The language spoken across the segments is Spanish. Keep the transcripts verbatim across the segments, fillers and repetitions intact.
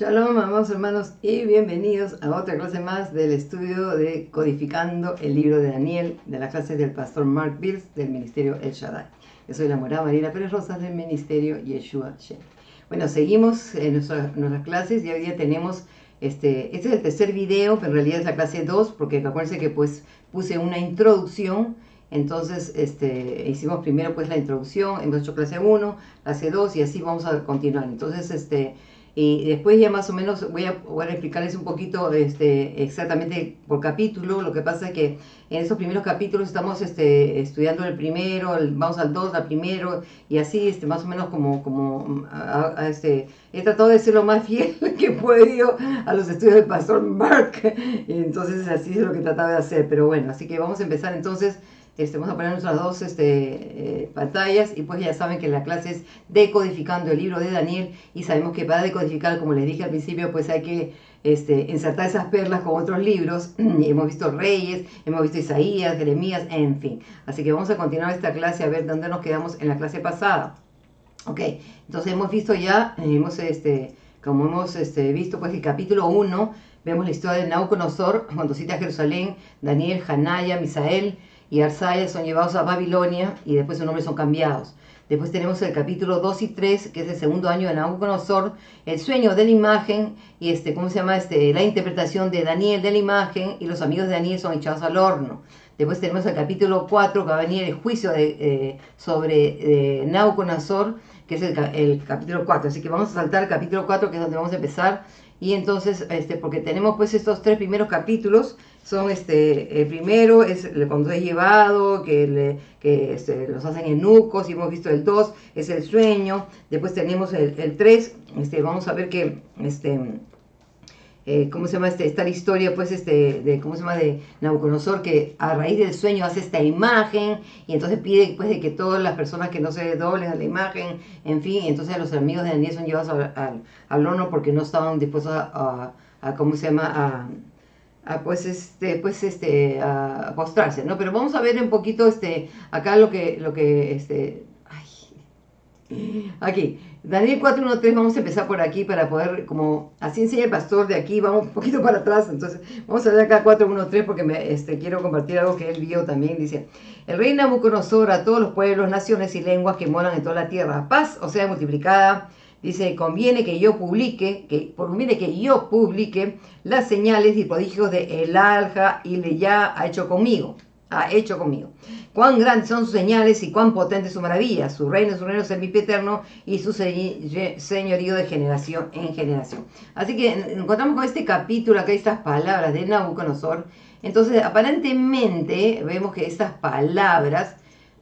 Shalom, amados hermanos, y bienvenidos a otra clase más del estudio de Codificando el libro de Daniel, de la clase del pastor Mark Bills del ministerio El Shaddai. Yo soy la morada Mariela Pérez Rosas del ministerio Yeshua Shem. Bueno, seguimos en nuestra, nuestras clases y hoy día tenemos, este, este es el tercer video, pero en realidad es la clase dos, porque acuérdense que pues puse una introducción. Entonces, este, hicimos primero pues la introducción, hemos hecho clase uno, clase dos y así vamos a continuar. Entonces, este... y después ya más o menos voy a, voy a explicarles un poquito este, exactamente por capítulo. Lo que pasa es que en esos primeros capítulos estamos este, estudiando el primero, el, vamos al dos, al primero, y así este, más o menos como, como a, a este, he tratado de ser lo más fiel que he podido a los estudios del pastor Mark, y entonces así es lo que trataba de hacer. Pero bueno, así que vamos a empezar entonces. Este, vamos a poner nuestras dos este, eh, pantallas, y pues ya saben que la clase es decodificando el libro de Daniel, y sabemos que para decodificar, como les dije al principio, pues hay que este, insertar esas perlas con otros libros. Hemos visto Reyes, hemos visto Isaías, Jeremías, en fin. Así que vamos a continuar esta clase a ver dónde nos quedamos en la clase pasada. Ok, entonces hemos visto ya, hemos, este, como hemos este, visto pues el capítulo uno, vemos la historia de Nabucodonosor cuando cita a Jerusalén. Daniel, Hanaya, Misael y Arsaya son llevados a Babilonia y después sus nombres son cambiados. Después tenemos el capítulo dos y tres, que es el segundo año de Nabucodonosor, el sueño de la imagen y este, ¿cómo se llama? Este, la interpretación de Daniel de la imagen, y los amigos de Daniel son echados al horno. Después tenemos el capítulo cuatro, que va a venir el juicio de, eh, sobre eh, Nabucodonosor, que es el, el capítulo cuatro. Así que vamos a saltar al capítulo cuatro, que es donde vamos a empezar. Y entonces, este, porque tenemos pues estos tres primeros capítulos, son este, el primero es cuando es llevado, que, le, que este, los hacen eunucos, y hemos visto el dos, es el sueño. Después tenemos el, el tres, este, vamos a ver que, este, eh, ¿cómo se llama? Este, está la historia pues este, de, ¿cómo se llama? De Nabucodonosor, que a raíz del sueño hace esta imagen, y entonces pide pues de que todas las personas que no se doblen a la imagen, en fin. Entonces los amigos de Daniel son llevados al, al, al horno porque no estaban dispuestos a, a, a ¿cómo se llama? A, a pues este pues este a postrarse, ¿no? Pero vamos a ver un poquito este acá lo que lo que este ay, aquí Daniel cuatro uno tres. Vamos a empezar por aquí para poder, como así enseña el pastor, de aquí vamos un poquito para atrás. Entonces vamos a ver acá cuatro uno tres, porque me, este, quiero compartir algo que él vio también. Dice: el rey Nabucodonosor a todos los pueblos, naciones y lenguas que moran en toda la tierra, paz o sea multiplicada. Dice: conviene que yo publique, que conviene que yo publique las señales y prodigios de El Alja y le ya ha hecho conmigo, ha hecho conmigo. Cuán grandes son sus señales y cuán potente su maravilla. Su reino, su reino es el eterno, y su señorío de generación en generación. Así que encontramos con este capítulo acá estas palabras de Nabucodonosor. Entonces, aparentemente vemos que estas palabras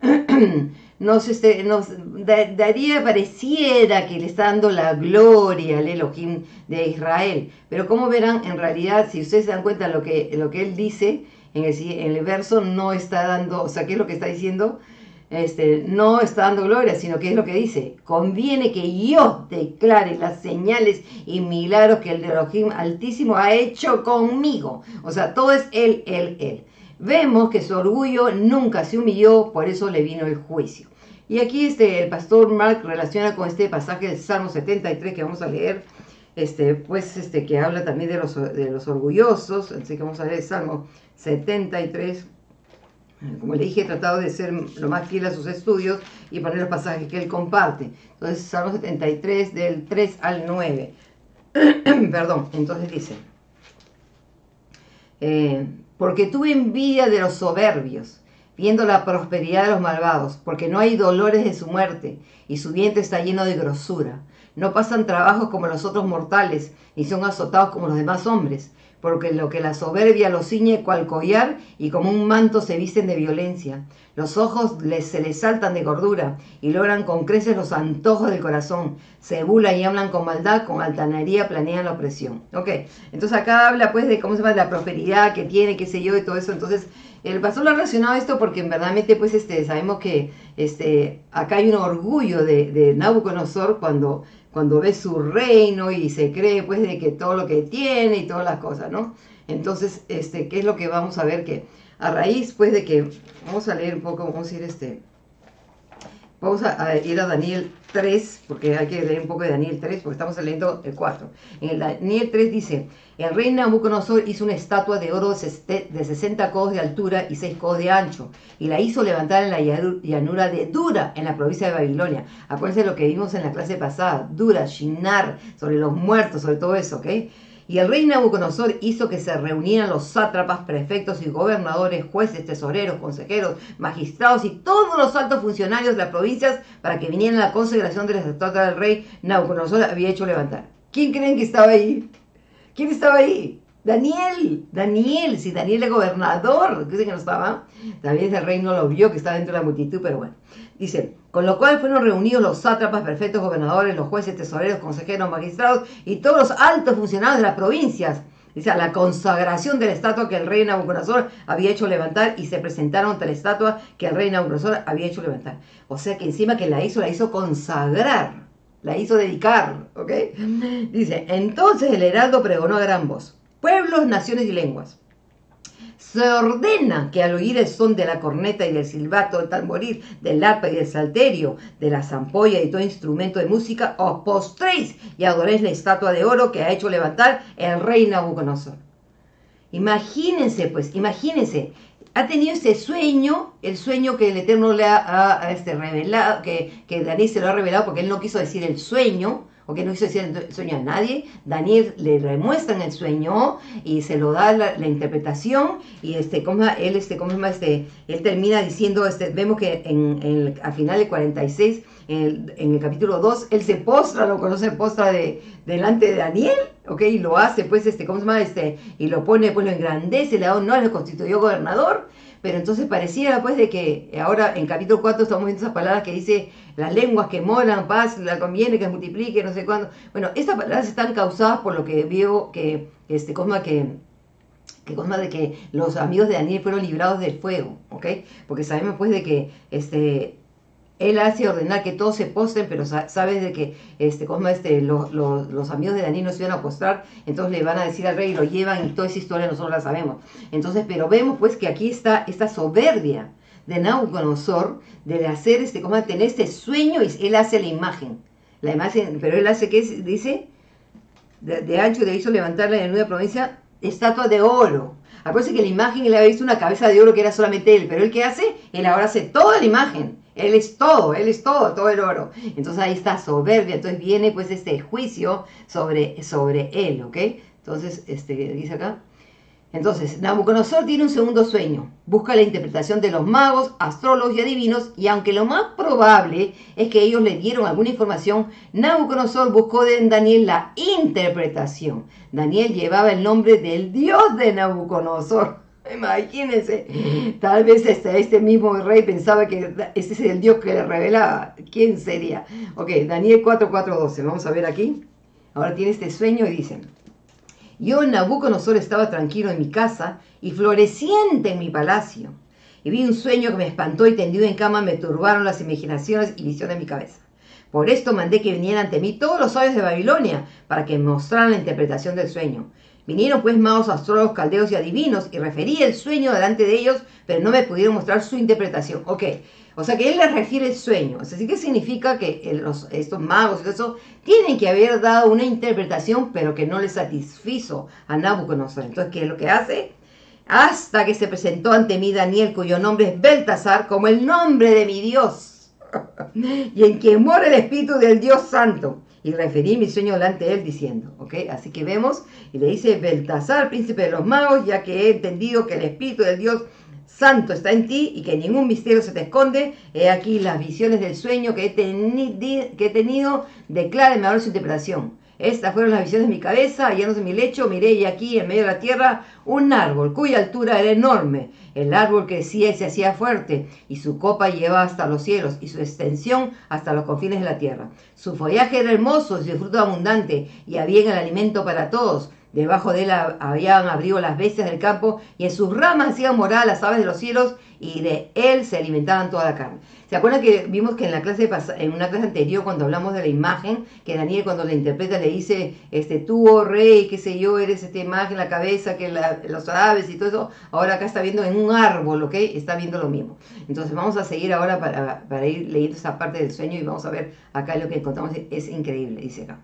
nos, este, nos da, daría, pareciera que le está dando la gloria al Elohim de Israel. Pero como verán, en realidad, si ustedes se dan cuenta, lo que, lo que él dice en el, en el verso no está dando, o sea, ¿qué es lo que está diciendo? Este, no está dando gloria, sino que es lo que dice: conviene que yo declare las señales y milagros que el Elohim Altísimo ha hecho conmigo. O sea, todo es él, él, él. Vemos que su orgullo nunca se humilló, por eso le vino el juicio. Y aquí este, el pastor Mark relaciona con este pasaje del Salmo setenta y tres que vamos a leer, este, pues este, que habla también de los, de los orgullosos. Así que vamos a leer el Salmo setenta y tres. Como le dije, he tratado de ser lo más fiel a sus estudios y poner los pasajes que él comparte. Entonces, Salmo setenta y tres, del tres al nueve. Perdón, entonces dice: eh, porque tuve envidia de los soberbios, viendo la prosperidad de los malvados, porque no hay dolores de su muerte, y su vientre está lleno de grosura. No pasan trabajos como los otros mortales, ni son azotados como los demás hombres, porque lo que la soberbia los ciñe cual collar, y como un manto se visten de violencia. Los ojos les, se les saltan de gordura, y logran con creces los antojos del corazón. Se burlan y hablan con maldad, con altanería planean la opresión. Ok, entonces acá habla pues de cómo se llama la prosperidad que tiene, qué sé yo, y todo eso. Entonces el pastor lo ha relacionado a esto porque en verdad pues este, sabemos que este, acá hay un orgullo de, de Nabucodonosor cuando... cuando ve su reino y se cree pues de que todo lo que tiene y todas las cosas, ¿no? Entonces, este, ¿qué es lo que vamos a ver? Que a raíz pues de que, vamos a leer un poco, vamos a ir este, Vamos a, a ir a Daniel tres, porque hay que leer un poco de Daniel tres, porque estamos leyendo el cuatro. En el Daniel tres dice, el rey Nabucodonosor hizo una estatua de oro de sesenta codos de altura y seis codos de ancho, y la hizo levantar en la llanura de Dura, en la provincia de Babilonia. Acuérdense lo que vimos en la clase pasada, Dura, Shinar, sobre los muertos, sobre todo eso, ¿ok? Y el rey Nabucodonosor hizo que se reunieran los sátrapas, prefectos y gobernadores, jueces, tesoreros, consejeros, magistrados y todos los altos funcionarios de las provincias para que vinieran a la consagración de la estatua del rey Nabucodonosor había hecho levantar. ¿Quién creen que estaba ahí? ¿Quién estaba ahí? Daniel, Daniel, si Daniel es gobernador, dice que no estaba, también el rey no lo vio, que estaba dentro de la multitud, pero bueno. Dice, con lo cual fueron reunidos los sátrapas, prefectos, gobernadores, los jueces, tesoreros, consejeros, magistrados y todos los altos funcionarios de las provincias. Dice, a la consagración de la estatua que el rey Nabucodonosor había hecho levantar y se presentaron ante la estatua que el rey Nabucodonosor había hecho levantar. O sea que encima que la hizo, la hizo consagrar, la hizo dedicar, ¿ok? Dice, entonces el heraldo pregonó a gran voz, pueblos, naciones y lenguas. Se ordena que al oír el son de la corneta y del silbato, del tamboril, del arpa y del salterio, de la zampolla y todo instrumento de música, os postréis y adoréis la estatua de oro que ha hecho levantar el rey Nabucodonosor. Imagínense, pues, imagínense, ha tenido ese sueño, el sueño que el Eterno le ha, ha, ha este, revelado, que, que Daniel se lo ha revelado porque él no quiso decir el sueño, porque no quiso decir el sueño a nadie. Daniel le remuestra el sueño y se lo da la, la interpretación y este, ¿cómo es? él, este, ¿cómo es? este, él termina diciendo, este, vemos que en, en, al final del cuarenta y seis, en el, en el capítulo dos, él se postra, lo conoce, postra de, delante de Daniel, ¿ok? Y lo hace, pues, este, ¿cómo se llama? Este, y lo pone, pues lo engrandece, le da honor, lo constituyó gobernador. Pero entonces pareciera pues de que ahora en capítulo cuatro estamos viendo esas palabras que dice las lenguas que moran, paz, la conviene, que multiplique, no sé cuándo. Bueno, estas palabras están causadas por lo que veo que, este, cosa que, que cosa de que los amigos de Daniel fueron librados del fuego, ¿ok? Porque sabemos pues de que este... Él hace ordenar que todos se postren, pero sabes de que este, este, los, los, los amigos de Daniel no se iban a postrar, entonces le van a decir al rey y lo llevan y toda esa historia nosotros la sabemos. Entonces, pero vemos pues que aquí está esta soberbia de Nabucodonosor de hacer, este, como tener este sueño y él hace la imagen. La imagen, pero él hace, ¿qué dice? De, de ancho le hizo levantar en una provincia estatua de oro. Acuérdense que la imagen él había visto una cabeza de oro que era solamente él, pero él ¿qué hace? Él ahora hace toda la imagen. Él es todo, él es todo, todo el oro. Entonces ahí está soberbia. Entonces viene pues este juicio sobre, sobre él, ¿ok? Entonces, este, dice acá. Entonces, Nabucodonosor tiene un segundo sueño. Busca la interpretación de los magos, astrólogos y adivinos. Y aunque lo más probable es que ellos le dieron alguna información, Nabucodonosor buscó en Daniel la interpretación. Daniel llevaba el nombre del Dios de Nabucodonosor. Imagínense, tal vez este, este mismo rey pensaba que ese es el Dios que le revelaba. ¿Quién sería? Ok, Daniel cuatro, cuatro, doce. Vamos a ver aquí. Ahora tiene este sueño y dice: yo, Nabucodonosor, estaba tranquilo en mi casa y floreciente en mi palacio. Y vi un sueño que me espantó y tendido en cama me turbaron las imaginaciones y visiones de mi cabeza. Por esto mandé que vinieran ante mí todos los sabios de Babilonia para que me mostraran la interpretación del sueño. Vinieron pues magos, astrólogos, caldeos y adivinos y referí el sueño delante de ellos, pero no me pudieron mostrar su interpretación. Ok, o sea que él les refiere el sueño. O sea, ¿sí que significa que los, estos magos y eso tienen que haber dado una interpretación, pero que no les satisfizo a Nabucodonosor? Entonces, ¿qué es lo que hace? Hasta que se presentó ante mí Daniel, cuyo nombre es Beltasar, como el nombre de mi Dios, y en quien mora el Espíritu del Dios Santo. Y referí mi sueño delante de él diciendo, ¿ok? Así que vemos, y le dice: Beltasar, príncipe de los magos, ya que he entendido que el Espíritu del Dios Santo está en ti y que ningún misterio se te esconde, he aquí las visiones del sueño que he, teni que he tenido, decláreme ahora su interpretación. Estas fueron las visiones de mi cabeza, hallándose en mi lecho, miré y aquí en medio de la tierra un árbol cuya altura era enorme. El árbol crecía y se hacía fuerte, y su copa llevaba hasta los cielos, y su extensión hasta los confines de la tierra. Su follaje era hermoso y su fruto abundante, y había en el alimento para todos. Debajo de él habían abrigo las bestias del campo, y en sus ramas hacían morar las aves de los cielos, y de él se alimentaban toda la carne. ¿Se acuerdan que vimos que en la clase en una clase anterior, cuando hablamos de la imagen, que Daniel cuando la interpreta le dice, este, tú, oh rey, qué sé yo, eres esta imagen, la cabeza, que la, los aves y todo eso? Ahora acá está viendo en un árbol, ¿ok? Está viendo lo mismo. Entonces vamos a seguir ahora para, para ir leyendo esa parte del sueño, y vamos a ver acá lo que encontramos. Es increíble, dice acá.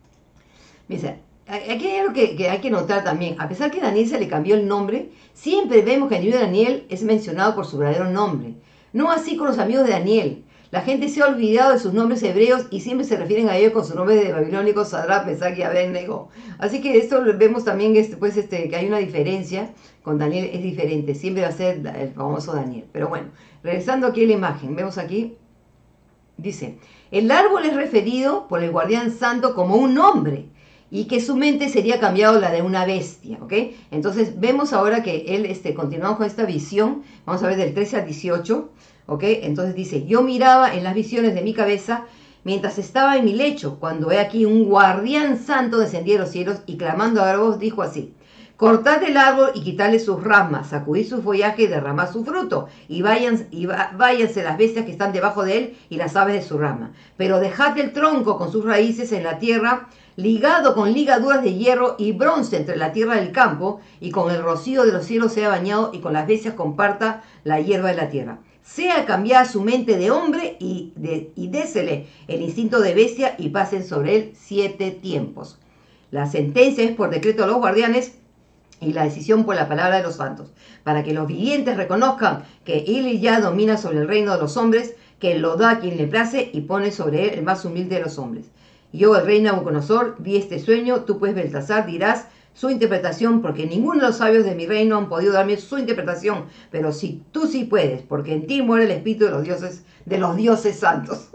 Dice, aquí hay algo que, que hay que notar también. A pesar que a Daniel se le cambió el nombre, siempre vemos que el libro de Daniel es mencionado por su verdadero nombre. No así con los amigos de Daniel. La gente se ha olvidado de sus nombres hebreos y siempre se refieren a ellos con sus nombres de babilónicos, Sadrach, Mesach y Abednego. Así que esto vemos también este, pues, este, que hay una diferencia. Con Daniel es diferente, siempre va a ser el famoso Daniel. Pero bueno, regresando aquí a la imagen, vemos aquí, dice, el árbol es referido por el guardián santo como un hombre, y que su mente sería cambiado la de una bestia, ¿ok? Entonces vemos ahora que él, este, continuamos con esta visión, vamos a ver del trece al dieciocho, ¿ok? Entonces dice, yo miraba en las visiones de mi cabeza mientras estaba en mi lecho, cuando he aquí un guardián santo descendía de los cielos, y clamando a gran voz dijo así, cortad el árbol y quitadle sus ramas, sacudid su follaje y derramad su fruto, y, vayan, y va, váyanse las bestias que están debajo de él y las aves de su rama. Pero dejad el tronco con sus raíces en la tierra, ligado con ligaduras de hierro y bronce entre la tierra del campo, y con el rocío de los cielos sea bañado, y con las bestias comparta la hierba de la tierra. Sea cambiada su mente de hombre, y, de, y désele el instinto de bestia, y pasen sobre él siete tiempos. La sentencia es por decreto de los guardianes, y la decisión por la palabra de los santos, para que los vivientes reconozcan que él ya domina sobre el reino de los hombres, que lo da a quien le place y pone sobre él el más humilde de los hombres. Yo, el rey Nabucodonosor, vi este sueño, tú pues, Beltasar, dirás su interpretación, porque ninguno de los sabios de mi reino han podido darme su interpretación, pero si tú sí puedes, porque en ti muere el espíritu de los dioses, de los dioses santos.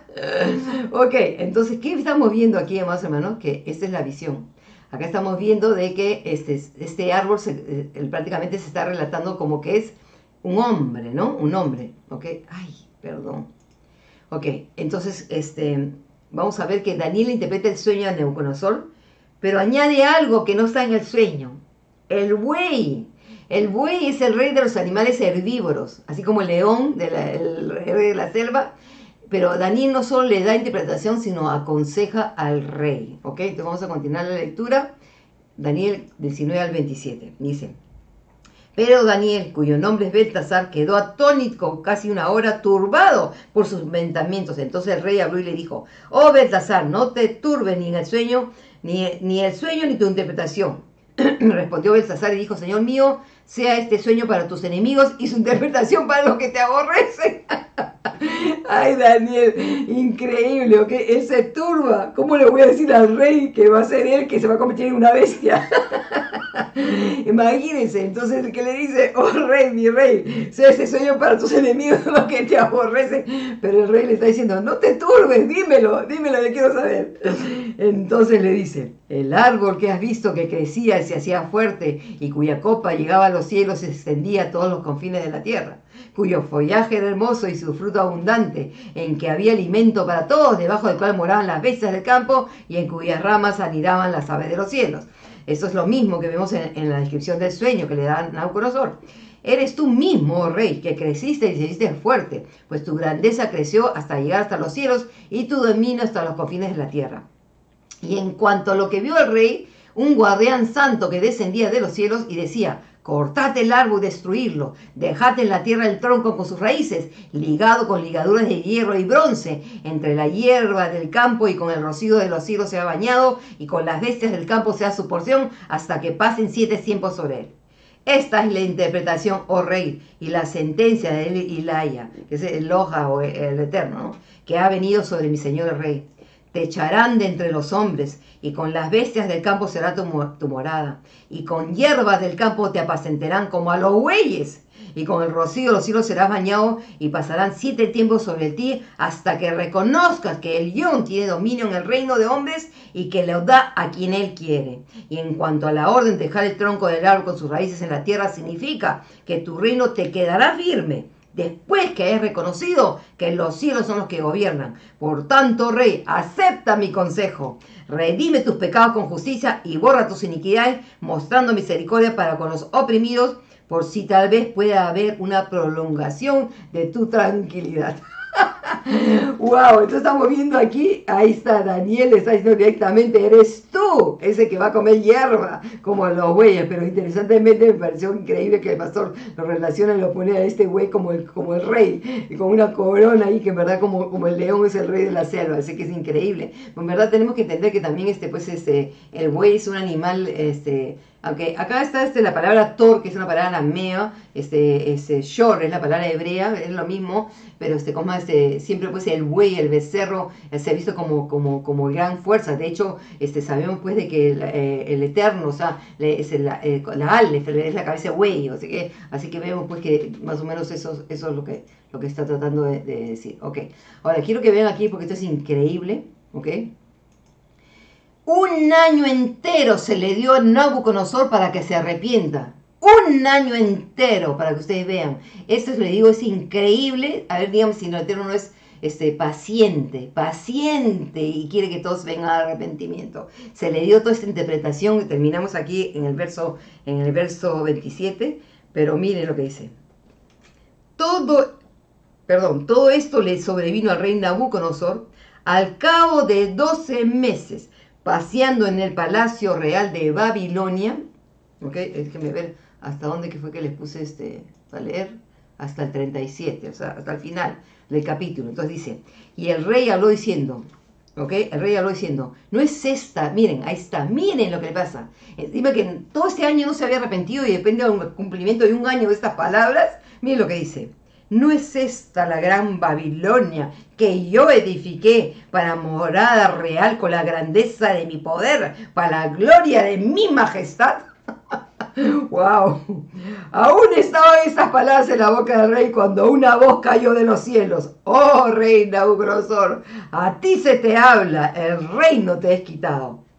Ok, entonces, ¿qué estamos viendo aquí, amados hermanos? Que esta es la visión. Acá estamos viendo de que este, este árbol se, eh, prácticamente se está relatando como que es un hombre, ¿no? Un hombre, ¿ok? Ay, perdón. Ok, entonces este, vamos a ver que Daniel interpreta el sueño de Nabucodonosor, pero añade algo que no está en el sueño. El buey. El buey es el rey de los animales herbívoros, así como el león, de la, el rey de la selva. Pero Daniel no solo le da interpretación, sino aconseja al rey. ¿Ok? Entonces vamos a continuar la lectura. Daniel diecinueve al veintisiete. Dice, pero Daniel, cuyo nombre es Beltasar, quedó atónito casi una hora, turbado por sus pensamientos. Entonces el rey habló y le dijo, oh Beltasar, no te turbes ni en el sueño, ni, ni el sueño ni tu interpretación. Respondió Beltasar y dijo, Señor mío, sea este sueño para tus enemigos y su interpretación para los que te aborrecen. Ay, Daniel, increíble, ¿ok? Él se turba. ¿Cómo le voy a decir al rey que va a ser él que se va a convertir en una bestia? Imagínense, entonces, ¿qué le dice? Oh rey, mi rey, sea ese sueño para tus enemigos, los que te aborrecen. Pero el rey le está diciendo, no te turbes, dímelo, dímelo, yo quiero saber. Entonces le dice, el árbol que has visto que crecía y se hacía fuerte, y cuya copa llegaba a los cielos, se extendía a todos los confines de la tierra, cuyo follaje era hermoso y su fruto abundante, en que había alimento para todos, debajo del cual moraban las bestias del campo, y en cuyas ramas anidaban las aves de los cielos. Eso es lo mismo que vemos en, en la descripción del sueño que le da Nabucodonosor. Eres tú mismo, oh rey, que creciste y se hiciste fuerte, pues tu grandeza creció hasta llegar hasta los cielos, y tu dominio hasta los confines de la tierra. Y en cuanto a lo que vio el rey, un guardián santo que descendía de los cielos y decía, cortad el árbol y destruirlo, dejad en la tierra el tronco con sus raíces, ligado con ligaduras de hierro y bronce, entre la hierba del campo y con el rocío de los cielos sea bañado, y con las bestias del campo sea su porción, hasta que pasen siete tiempos sobre él. Esta es la interpretación, oh rey, y la sentencia de Elaya, que es el Eloja o el Eterno, ¿no?, que ha venido sobre mi señor el rey. Te echarán de entre los hombres, y con las bestias del campo será tu, tu morada, y con hierbas del campo te apacentarán como a los bueyes, y con el rocío de los cielos serás bañado, y pasarán siete tiempos sobre ti, hasta que reconozcas que el Yón tiene dominio en el reino de hombres, y que lo da a quien él quiere. Y en cuanto a la orden de dejar el tronco del árbol con sus raíces en la tierra, significa que tu reino te quedará firme. después que hayas reconocido que los cielos son los que gobiernan. Por tanto, rey, acepta mi consejo. Redime tus pecados con justicia y borra tus iniquidades, mostrando misericordia para con los oprimidos, por si tal vez pueda haber una prolongación de tu tranquilidad. Wow, entonces estamos viendo aquí, ahí está Daniel, le está diciendo directamente, eres tú ese que va a comer hierba como los bueyes, pero interesantemente me pareció increíble que el pastor lo relaciona y lo pone a este buey como el, como el rey, y con una corona ahí que en verdad como, como el león es el rey de la selva, así que es increíble. En verdad tenemos que entender que también este, pues, este, el buey es un animal, este, aunque acá está este, la palabra tor, que es una palabra aramea, este, este, shor es la palabra hebrea, es lo mismo, pero este, como este, siempre pues el buey, el becerro, eh, se ha visto como, como, como gran fuerza. De hecho, este, sabemos pues de que el, eh, el Eterno, o sea, le, es la, eh, la Aleph, es la cabeza de buey, así que, así que vemos pues que más o menos eso, eso es lo que, lo que está tratando de, de decir. Ok, ahora quiero que vean aquí porque esto es increíble, ok. Un año entero se le dio a Nabucodonosor para que se arrepienta. Un año entero para que ustedes vean. Esto le digo, es increíble. A ver, digamos, si el Eterno no es este, paciente, paciente y quiere que todos vengan al arrepentimiento. Se le dio toda esta interpretación y terminamos aquí en el verso, en el verso veintisiete. Pero miren lo que dice. Todo, perdón, todo esto le sobrevino al rey Nabucodonosor al cabo de doce meses. Paseando en el palacio real de Babilonia, ok, déjenme ver hasta dónde que fue que les puse este, para leer, hasta el treinta y siete, o sea, hasta el final del capítulo. Entonces dice, y el rey habló diciendo, ok, el rey habló diciendo, no es esta, miren, ahí está, miren lo que le pasa. Encima que todo este año no se había arrepentido y depende del cumplimiento de un año de estas palabras, miren lo que dice. ¿No es esta la gran Babilonia que yo edifiqué para morada real con la grandeza de mi poder, para la gloria de mi majestad? ¡Wow! Aún estaban estas palabras en la boca del rey cuando una voz cayó de los cielos. ¡Oh, rey Nabucodonosor! A ti se te habla, el reino te es quitado.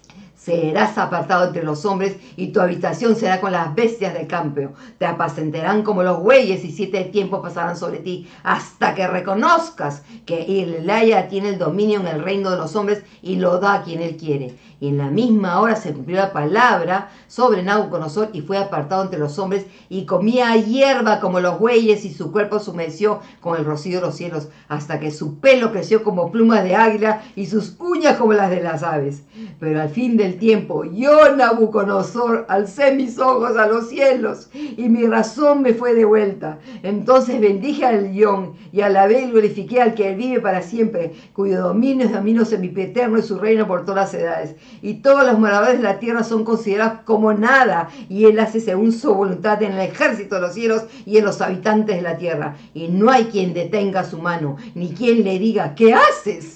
Serás apartado entre los hombres y tu habitación será con las bestias del campo. Te apacentarán como los bueyes y siete tiempos pasarán sobre ti hasta que reconozcas que el Elaya tiene el dominio en el reino de los hombres y lo da a quien él quiere. Y en la misma hora se cumplió la palabra sobre Nabucodonosor y fue apartado entre los hombres y comía hierba como los bueyes y su cuerpo se humedeció con el rocío de los cielos hasta que su pelo creció como plumas de águila y sus uñas como las de las aves. Pero al fin del tiempo, yo, Nabucodonosor, alcé mis ojos a los cielos y mi razón me fue de vuelta. Entonces bendije al león y alabé y glorifiqué al que vive para siempre, cuyo dominio es dominio sempiterno y su reino por todas las edades. Y todos los moradores de la tierra son considerados como nada, y él hace según su voluntad en el ejército de los cielos y en los habitantes de la tierra. Y no hay quien detenga su mano, ni quien le diga, ¿qué haces?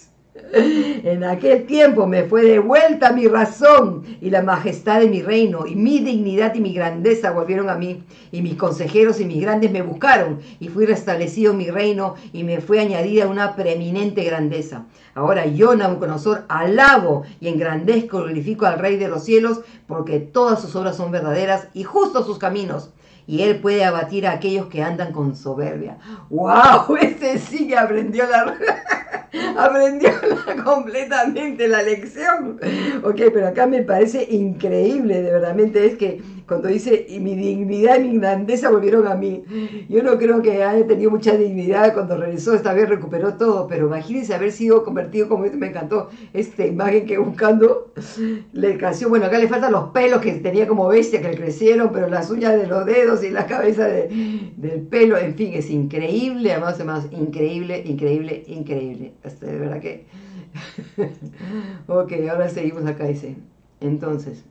En aquel tiempo me fue de vuelta mi razón y la majestad de mi reino, y mi dignidad y mi grandeza volvieron a mí, y mis consejeros y mis grandes me buscaron, y fui restablecido mi reino, y me fue añadida una preeminente grandeza. Ahora yo, Nabucodonosor, alabo y engrandezco y glorifico al Rey de los cielos, porque todas sus obras son verdaderas y justos sus caminos, y él puede abatir a aquellos que andan con soberbia. ¡Wow! Ese sí que aprendió la... aprendió la, completamente la lección. Ok, pero acá me parece increíble, de verdad, es que cuando dice, y mi dignidad y mi grandeza volvieron a mí. Yo no creo que haya tenido mucha dignidad cuando regresó, esta vez recuperó todo, pero imagínense haber sido convertido como este, me encantó esta imagen que buscando le creció, bueno, acá le faltan los pelos que tenía como bestia que le crecieron, pero las uñas de los dedos y la cabeza de, del pelo, en fin, es increíble, además, además, increíble, increíble, increíble. Este, de verdad que... Ok, ahora seguimos acá, dice. Entonces,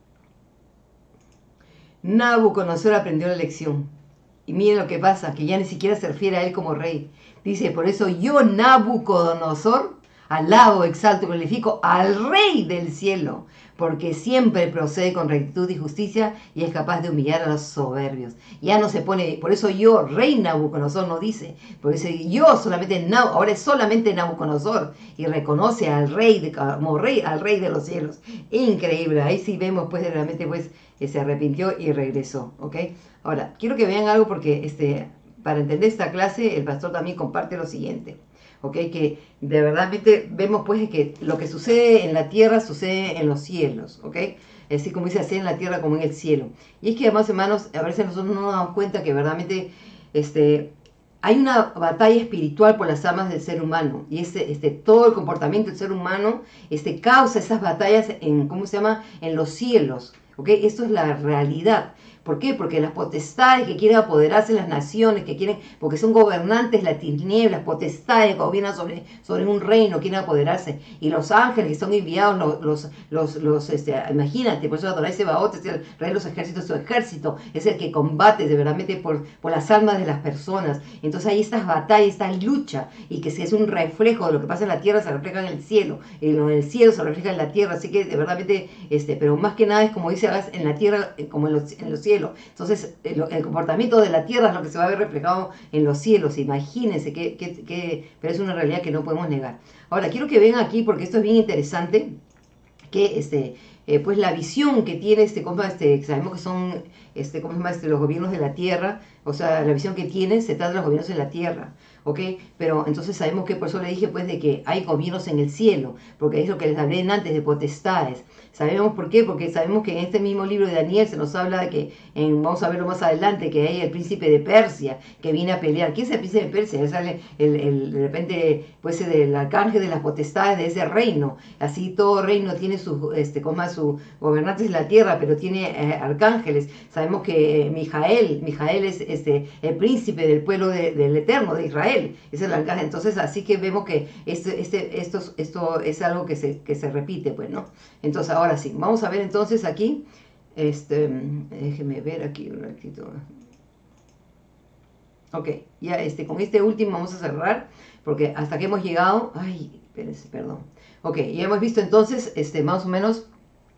Nabucodonosor aprendió la lección. Y miren lo que pasa, que ya ni siquiera se refiere a él como rey. Dice, por eso yo, Nabucodonosor, alabo, exalto y glorifico al Rey del cielo, porque siempre procede con rectitud y justicia y es capaz de humillar a los soberbios. Ya no se pone, por eso yo, Rey Nabucodonosor, no dice, por eso yo solamente, ahora es solamente Nabucodonosor y reconoce al Rey, de, como Rey, al Rey de los cielos. Increíble, ahí sí vemos pues realmente pues se arrepintió y regresó, ¿ok? Ahora, quiero que vean algo porque este... para entender esta clase, el pastor también comparte lo siguiente. ¿Ok? Que de verdad vemos pues que lo que sucede en la tierra sucede en los cielos. ¿Ok? Es decir, como dice, así en la tierra como en el cielo. Y es que además, hermanos, a veces nosotros no nos damos cuenta que verdaderamente este, hay una batalla espiritual por las almas del ser humano. Y este, este, todo el comportamiento del ser humano este, causa esas batallas en, ¿cómo se llama? En los cielos. ¿Ok? Esto es la realidad. ¿Por qué? Porque las potestades que quieren apoderarse de las naciones, que quieren, porque son gobernantes las tinieblas, potestades que gobiernan sobre, sobre un reino, quieren apoderarse. Y los ángeles que son enviados, los, los, los, los este, imagínate, por eso Adonai Sebaot es el rey de los ejércitos, su ejército es el que combate de verdad por, por las almas de las personas. Entonces hay estas batallas, esta lucha, y que si es un reflejo de lo que pasa en la tierra, se refleja en el cielo, y lo del cielo se refleja en la tierra, así que de verdad, este, pero más que nada es como dice, en la tierra como en los, en los cielos. Entonces el, el comportamiento de la tierra es lo que se va a ver reflejado en los cielos. Imagínense que, que, que, pero es una realidad que no podemos negar. Ahora quiero que vean aquí, porque esto es bien interesante, que este, eh, pues la visión que tiene este, ¿cómo este, sabemos que son este, ¿cómo se llama? Este, los gobiernos de la tierra, o sea, la visión que tiene se trata de los gobiernos de la tierra, ¿ok? Pero entonces sabemos que, por eso le dije, pues, de que hay gobiernos en el cielo, porque es lo que les hablé antes de potestades. ¿Sabemos por qué? Porque sabemos que en este mismo libro de Daniel se nos habla de que, en, vamos a verlo más adelante, que hay el príncipe de Persia que viene a pelear. ¿Quién es el príncipe de Persia? Es el, el, el, de repente, pues, el arcángel de las potestades de ese reino. Así todo reino tiene sus, este, como sus gobernantes de la tierra, pero tiene eh, arcángeles. Sabemos que Mijael, Mijael es este, el príncipe del pueblo de, del Eterno, de Israel. Es el arcángel. Entonces, así que vemos que este, este, esto, esto es algo que se, que se repite, pues, ¿no? Entonces, ahora sí, vamos a ver entonces aquí, este, déjeme ver aquí un ratito. Ok, ya este, con este último vamos a cerrar, porque hasta que hemos llegado, ay, espérense, perdón. Ok, ya hemos visto entonces, este, más o menos,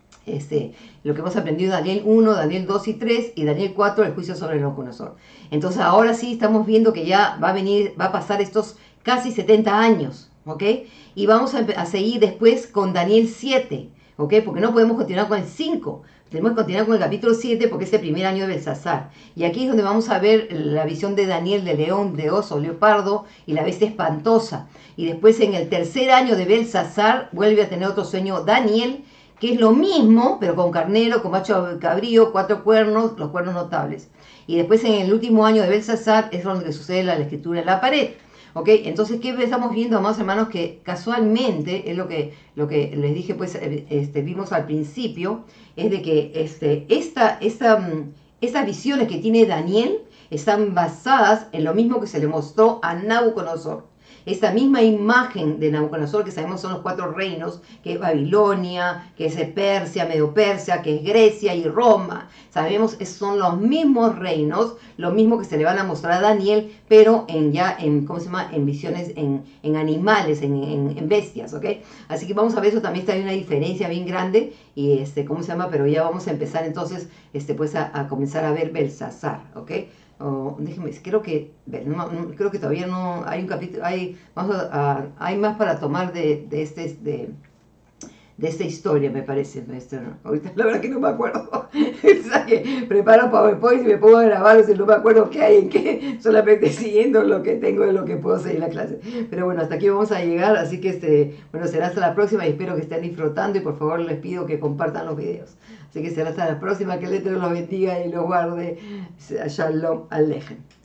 este, lo que hemos aprendido en Daniel uno, Daniel dos y tres, y Daniel cuatro, el juicio sobre Nabucodonosor. Entonces, ahora sí estamos viendo que ya va a venir, va a pasar estos casi setenta años, ¿ok? Y vamos a, a seguir después con Daniel siete, ¿ok? Porque no podemos continuar con el cinco. Tenemos que continuar con el capítulo siete porque es el primer año de Belsasar. Y aquí es donde vamos a ver la visión de Daniel de león, de oso, leopardo y la bestia espantosa. Y después en el tercer año de Belsasar vuelve a tener otro sueño Daniel, que es lo mismo, pero con carnero, con macho cabrío, cuatro cuernos, los cuernos notables. Y después en el último año de Belsasar es donde sucede la, la escritura en la pared. ¿Ok? Entonces, ¿qué estamos viendo, amados hermanos? Que casualmente, es lo que, lo que les dije, pues, este, vimos al principio, es de que este, esta, esta, estas visiones que tiene Daniel están basadas en lo mismo que se le mostró a Nabucodonosor. Esta misma imagen de Nabucodonosor, que sabemos son los cuatro reinos, que es Babilonia, que es Persia, Medo-Persia, que es Grecia y Roma. Sabemos que son los mismos reinos, lo mismo que se le van a mostrar a Daniel, pero en ya en, ¿cómo se llama? En visiones, en, en animales, en, en, en bestias, ¿ok? Así que vamos a ver, eso también está, hay una diferencia bien grande, y este, ¿cómo se llama? Pero ya vamos a empezar entonces, este, pues a, a comenzar a ver Belsasar, ¿ok? Oh, déjenme, creo que no, no, creo que todavía no hay un capítulo, hay, vamos a, a, hay más para tomar de, de este de, de esta historia, me parece. Esto, no, ahorita la verdad que no me acuerdo. O sea, que preparo PowerPoint y me pongo a grabar, y no me acuerdo qué hay en qué, solamente siguiendo lo que tengo de lo que puedo seguir la clase. Pero bueno, hasta aquí vamos a llegar, así que este, bueno, será hasta la próxima y espero que estén disfrutando y por favor les pido que compartan los videos. Así que será hasta la próxima, que el Eterno los bendiga y los guarde. Shalom Alejem.